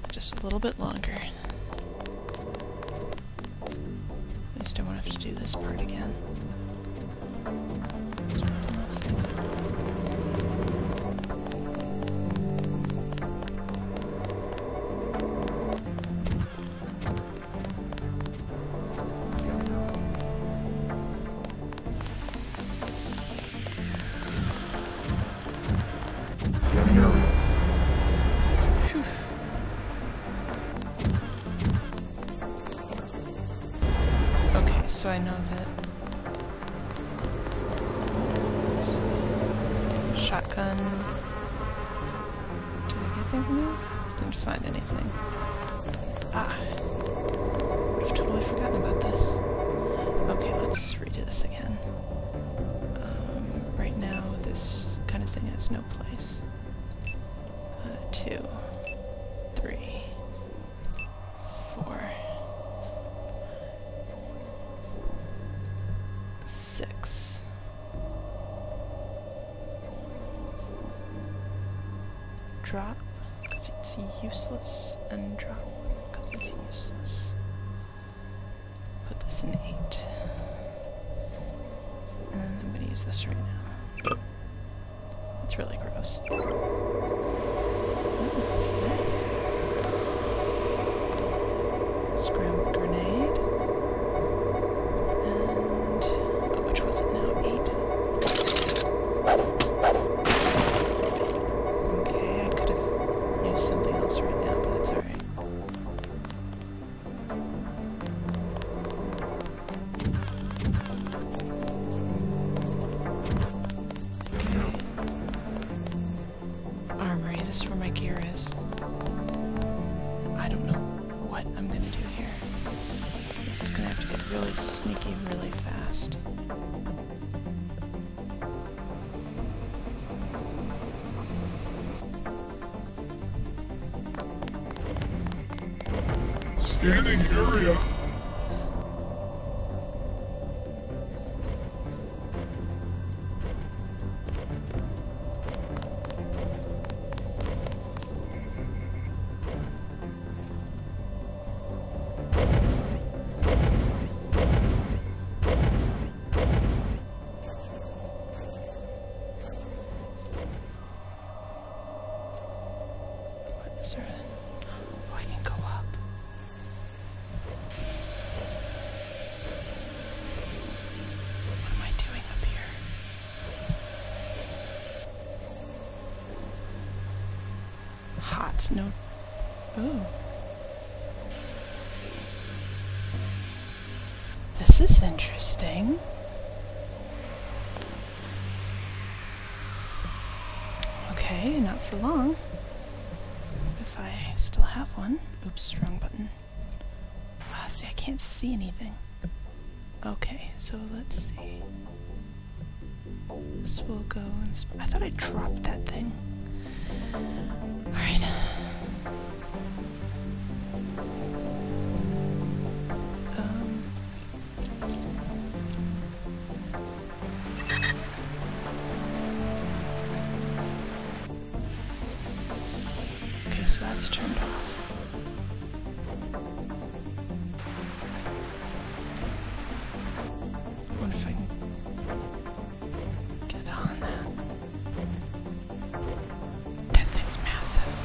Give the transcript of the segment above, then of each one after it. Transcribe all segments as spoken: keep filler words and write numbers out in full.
just a little bit longer. At least I won't have to do this part again. Is there anything else in there? So I know that, let's see, shotgun, did I get anything new? Didn't find anything. Ah, would have totally forgotten about this. Okay, let's redo this again. Um, right now this kind of thing has no place. Uh, two, three, four, six. Drop, because it's useless, and drop, because it's useless. Put this in eight. And I'm going to use this right now. It's really gross. Ooh, what's this? Scrambled grenade. And oh, which was it now? Eight. Okay, I could have used something else right now, but it's alright. Armory, this is where my gear is. I don't know what I'm gonna do here. This is gonna have to get really sneaky really fast. Scanning area. What is there? Oh, I can go up. What am I doing up here? Hot, no. Ooh. This is interesting. Okay, not for long. If I still have one. Oops, wrong button. Ah, see, I can't see anything. Okay, so let's see. This will go in this. I thought I dropped that thing. Alright. Um. Okay, so that's turned off. I wonder if I can get on that. That thing's massive.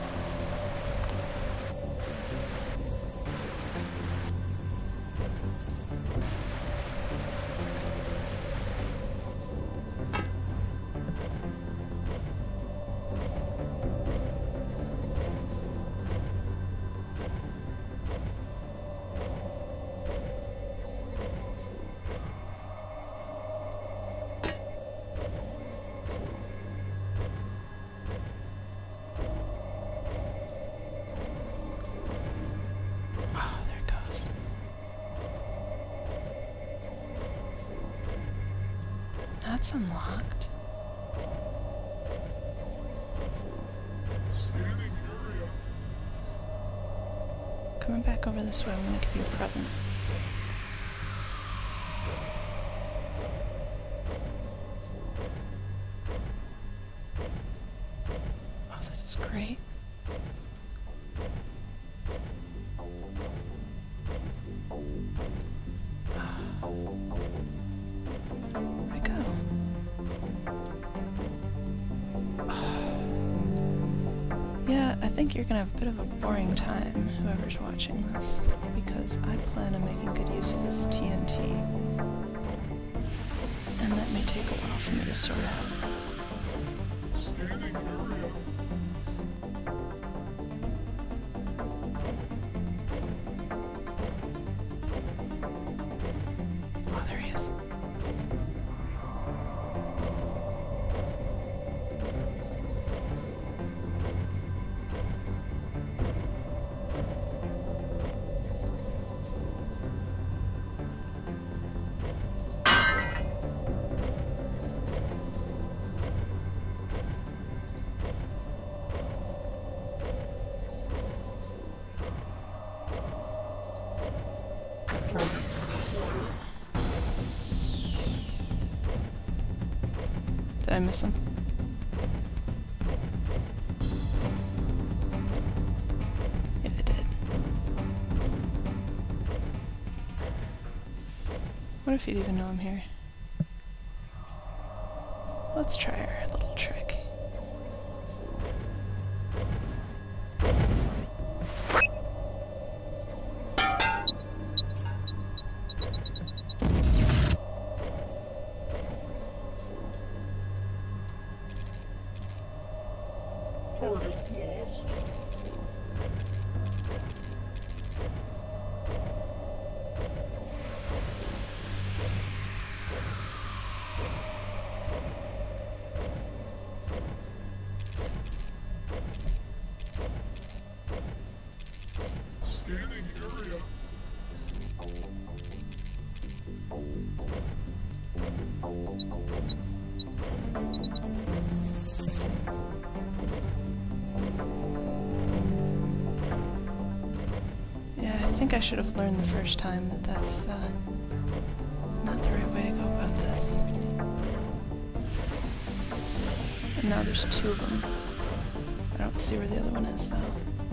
Oh, there it goes. That's unlocked. Scanning area. Coming back over this way, I'm gonna give you a present. Oh, this is great. Yeah, I think you're gonna have a bit of a boring time, whoever's watching this, because I plan on making good use of this T N T. And that may take a while for me to sort out. Scanning area. Oh, there he is. Did I miss him? Yeah, I did. What if he'd even know I'm here? Let's try our little trick. Target lost. Scanning area. Yeah, I think I should have learned the first time that that's uh, not the right way to go about this. And now there's two of them. I don't see where the other one is, though.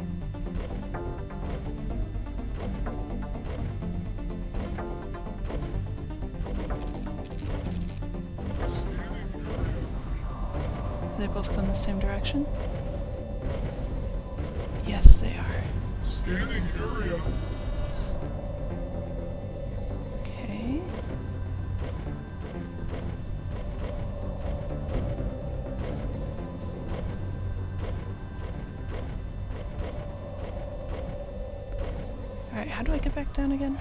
Are they both going the same direction? Yes, they are. Scanning area. Okay. Alright, how do I get back down again?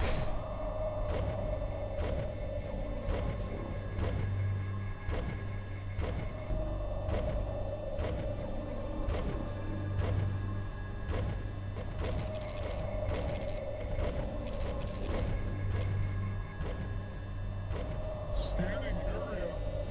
Scanning area.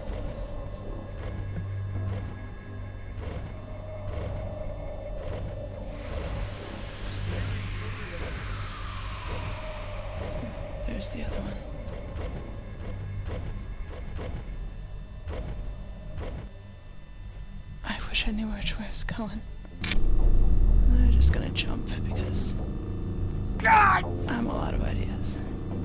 There's the other one. I wish I knew which way I was going. I'm just gonna jump because I'm all out of ideas.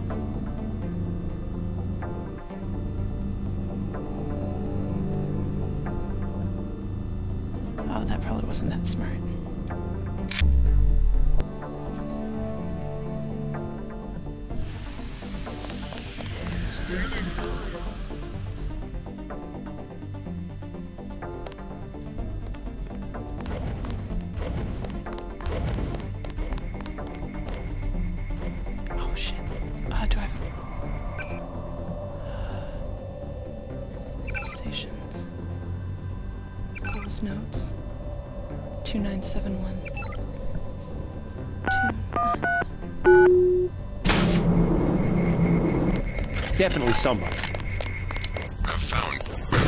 Oh, that probably wasn't that smart. Scanning area. Oh shit. Uh, do I have a... Stations. Close notes. two nine seven one. two Definitely somebody. I've found.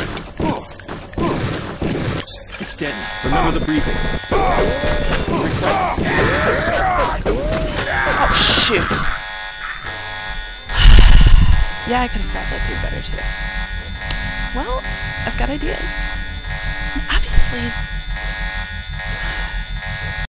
It's Denton. Remember the briefing. Request. Oh shoot! Yeah, I could have thought that through better too. Well, I've got ideas. Obviously,